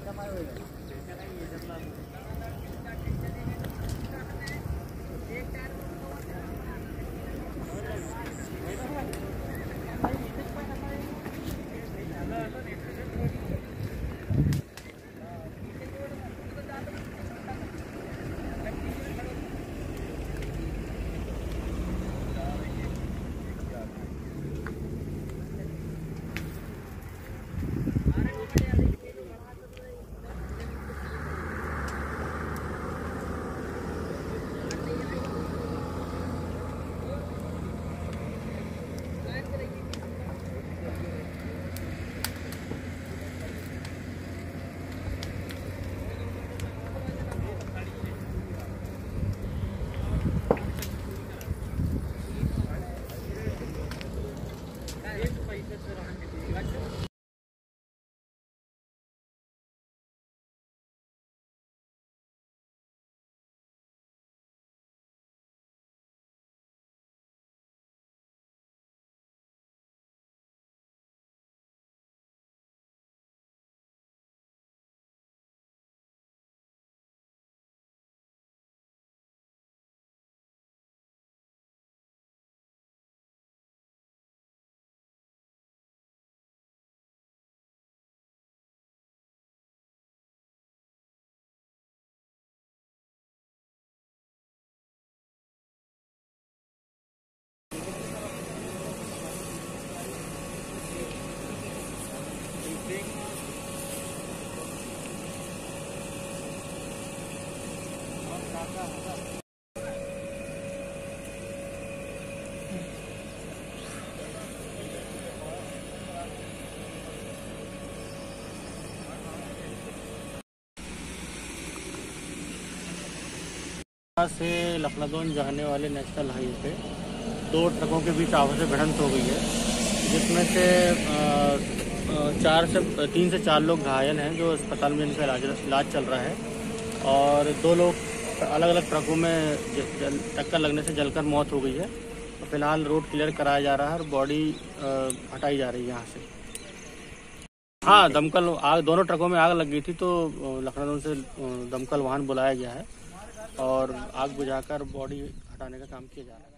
से लखनऊ जाने वाले नेशनल हाईवे पे दो ट्रकों के बीच आपस में भिड़ंत हो गई है, जिसमें से 3 से 4 लोग घायल हैं जो अस्पताल में इनका इलाज चल रहा है, और 2 लोग अलग अलग ट्रकों में टक्कर लगने से जलकर मौत हो गई है। तो फिलहाल रोड क्लियर कराया जा रहा है और बॉडी हटाई जा रही है यहाँ से। हाँ, दमकल आग, दोनों ट्रकों में आग लग गई थी, तो लखनऊ से दमकल वाहन बुलाया गया है और आग बुझाकर बॉडी हटाने का काम किया जा रहा है।